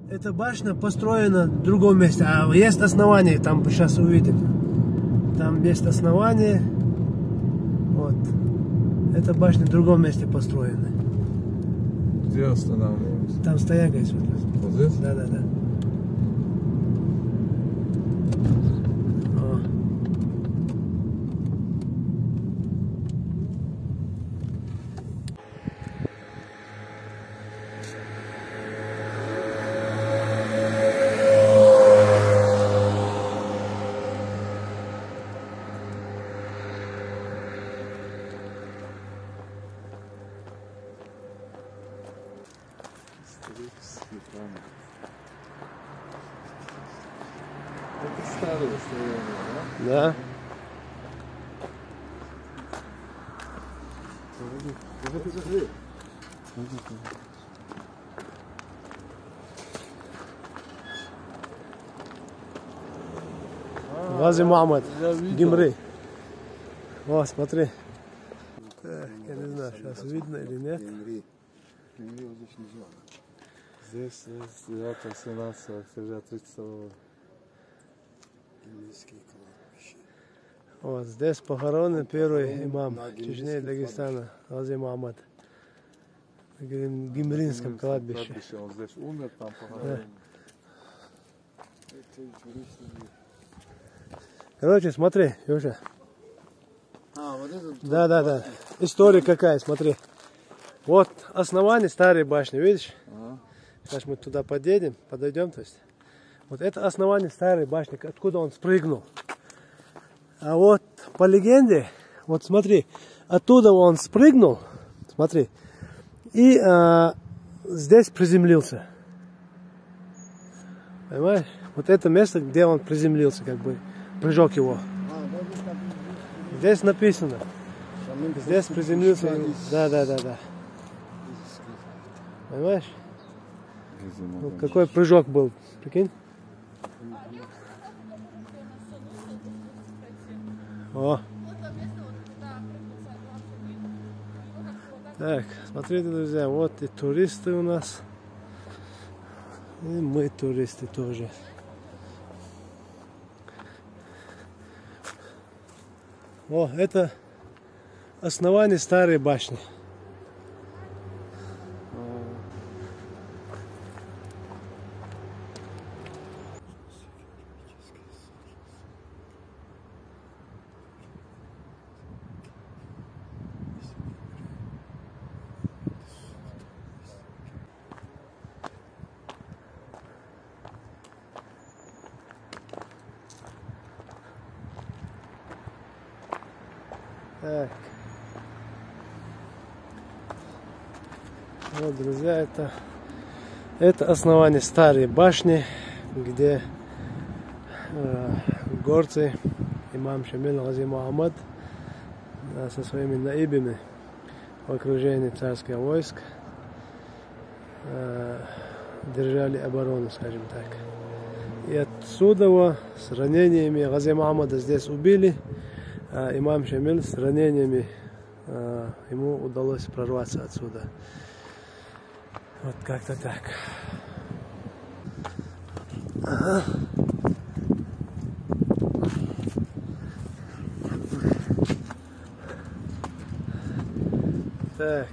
Эта башня построена в другом месте, а есть основание, там сейчас увидим. Там есть основание. Вот. Эта башня в другом месте построена. Где останавливаемся? Там стоянка есть. Вот здесь? Да. Это старое строение, да? Да. Подожди. Гази Мухаммад, Я видел. Гимры. О, смотри. Так, я не знаю, сейчас видно или нет. Здесь свято 17 октября 30 Вот здесь похоронен первый имам Чечни и Дагестана, Гази Мухаммад. В Гимринском кладбище. Он здесь умер, там похоронен. Короче, смотри, Юша. Вот это? Да. История какая, смотри. Вот основание старой башни, видишь? Сейчас мы туда подойдем, то есть. Вот это основание старой башни, откуда он спрыгнул. А вот по легенде, вот смотри, оттуда он спрыгнул, смотри, и здесь приземлился. Понимаешь? Вот это место, где он приземлился, как бы прыжок его. Здесь написано. Здесь приземлился. Да. Понимаешь? Вот какой прыжок был, прикинь? О. Так, смотрите, друзья, вот и туристы у нас. И мы туристы тоже. О, это основание старой башни. Так. Вот, друзья, это основание старой башни, где горцы, имам Шамиль Гази Мухаммад со своими наибами в окружении царских войск держали оборону, скажем так. И отсюда с ранениями Гази Мухаммада здесь убили. Имам Шамиль с ранениями, ему удалось прорваться отсюда. Вот как-то так. Ага. Так.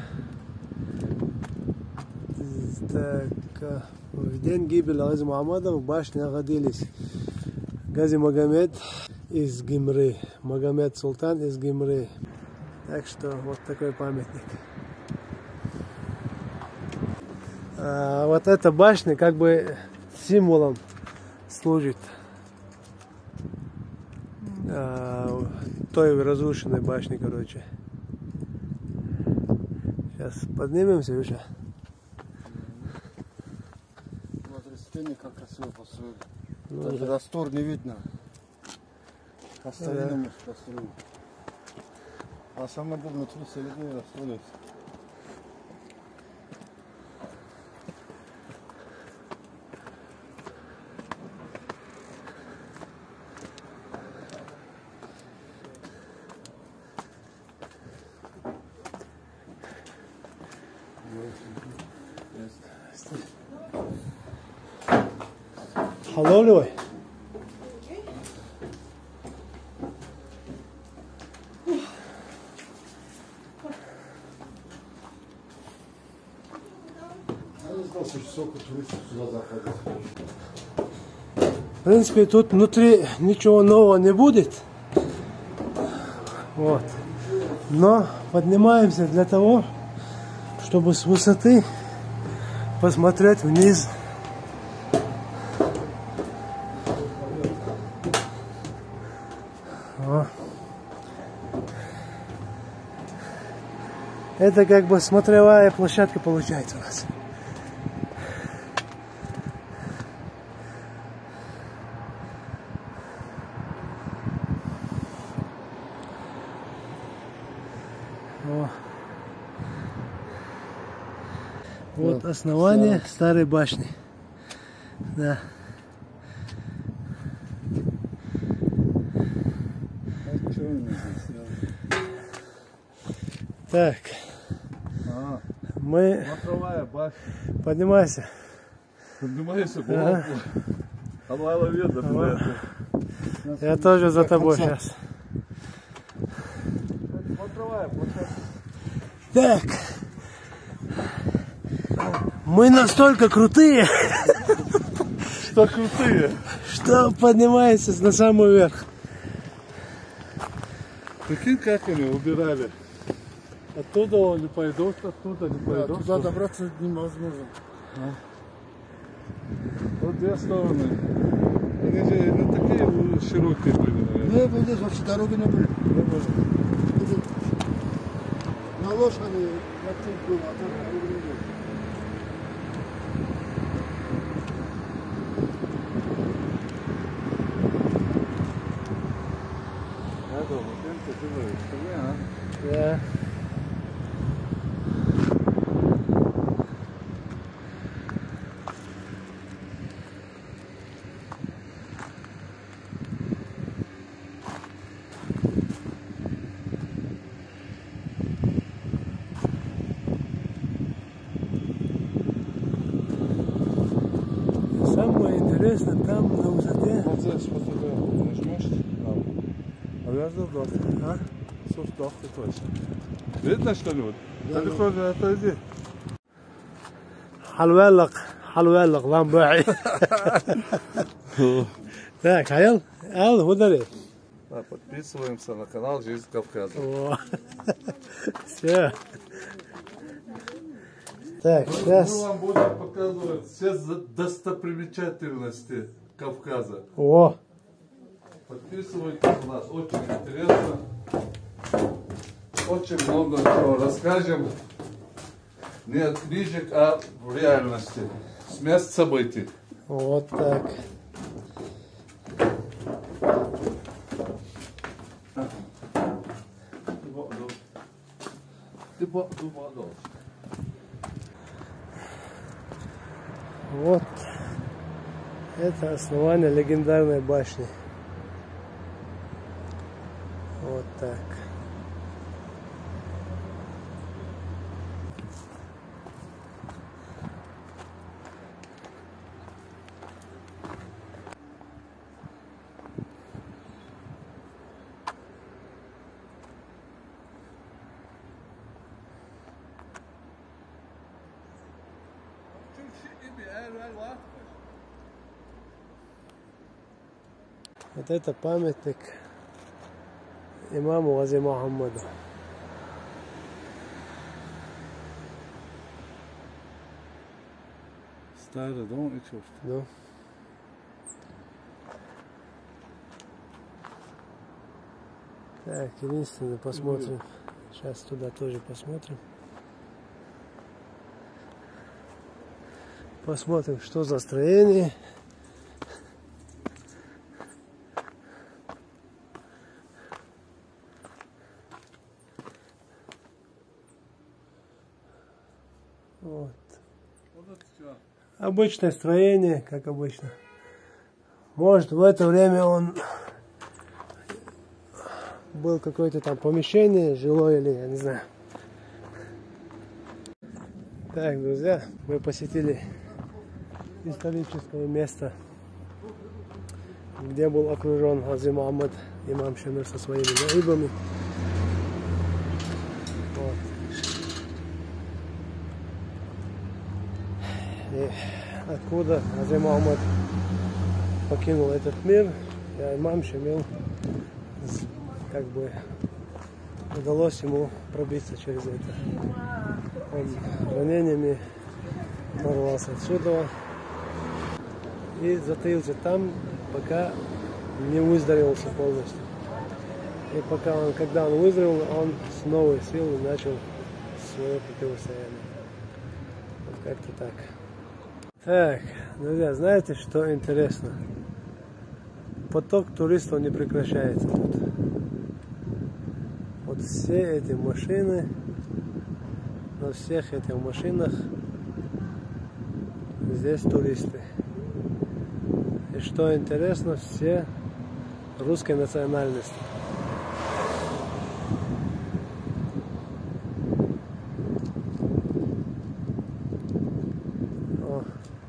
В день гибели Гази Мухаммада в башне находились Гази Магомед из Гимры, Магомед Султан из Гимры. Так что вот такой памятник. Вот эта башня как бы символом служит той разрушенной башни, короче. Сейчас поднимемся уже. Смотри, стены как красиво построили. Ну, даже да. раствор не видно. По-старинному построили. А самое главное, внутри все людей расстроились. Халолевой. В принципе, тут внутри ничего нового не будет. Вот. Но поднимаемся для того, чтобы с высоты посмотреть вниз. О. Это как бы смотровая площадка получается у нас. О. Вот основание старой башни. Да. Так. Мы... Смотровая башня. Поднимайся. Поднимайся, голову. А мало видно. Я тоже за тобой сейчас. Смотровая площадка. Так. Мы настолько крутые, Что крутые. что поднимаемся на самый верх. Прикинь, как они убирали. Оттуда не пойдут, оттуда не пойдут. Туда добраться невозможно. Вот две стороны. Они же не такие широкие были, наверное. Не, здесь вообще дороги не было. Не было. На лошади на тут было, а там дороги не было. Это машинка, ты говоришь, что не, а? Да. Самое интересное там на высоте. Вот здесь вот туда нажмешь. А я задох. А? Сдох ты точно. Видно что-нибудь? Далеко не отойди. حلوالق حلوالق ламбай. Так, Аял, удари. Подписываемся на канал Жизнь Кавказа. Все. Так, Мы сейчас. вам будем показывать все достопримечательности Кавказа. О, Подписывайтесь у нас, очень интересно. Очень много чего расскажем. Не от книжек, а в реальности. С мест событий. вот так. Вот это основание легендарной башни. Вот так. Вот это памятник имаму Гази Мухаммаду. Старый дом и черт. Ну. Так, единственное, посмотрим. Сейчас туда тоже посмотрим. Посмотрим, что за строение. Вот. Обычное строение, как обычно. Может, в это время он был какое-то там помещение, жилое или я не знаю. Так, друзья, мы посетили историческое место где был окружен Хаджи Мухаммад имам Шамир со своими наибами. Вот. И откуда Хаджи Мухаммад покинул этот мир, и имам Шамир как бы удалось ему пробиться через это. Он ранениями порвался отсюда и затаился там, пока не выздоровился полностью. И когда он выздоровел, он с новой силой начал свое противостояние. Вот как-то так. Так, друзья, знаете, что интересно? Поток туристов не прекращается тут. Вот все эти машины, на всех этих машинах здесь туристы. И что интересно, все русской национальности. О.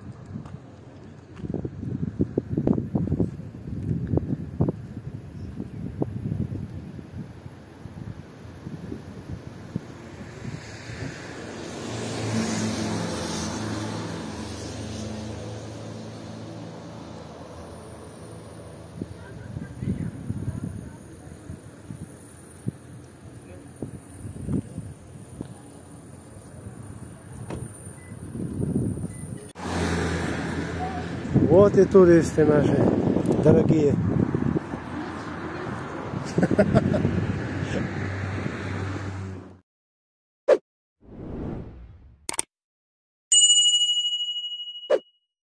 Вот и туристы наши, дорогие.